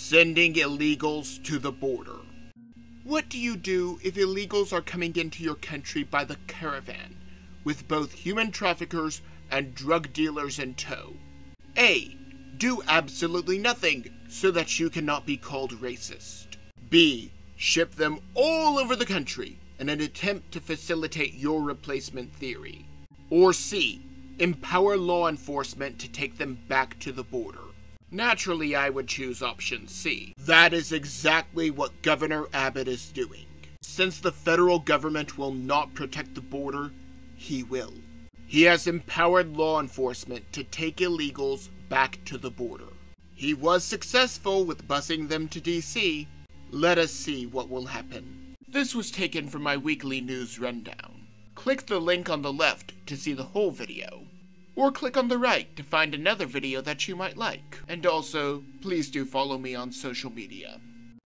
Sending illegals to the border. What do you do if illegals are coming into your country by the caravan, with both human traffickers and drug dealers in tow? A. Do absolutely nothing, so that you cannot be called racist. B. Ship them all over the country in an attempt to facilitate your replacement theory. Or C. Empower law enforcement to take them back to the border. Naturally, I would choose option C. That is exactly what Governor Abbott is doing. Since the federal government will not protect the border, he will. He has empowered law enforcement to take illegals back to the border. He was successful with busing them to DC. Let us see what will happen. This was taken from my weekly news rundown. Click the link on the left to see the whole video, or click on the right to find another video that you might like. And also, please do follow me on social media.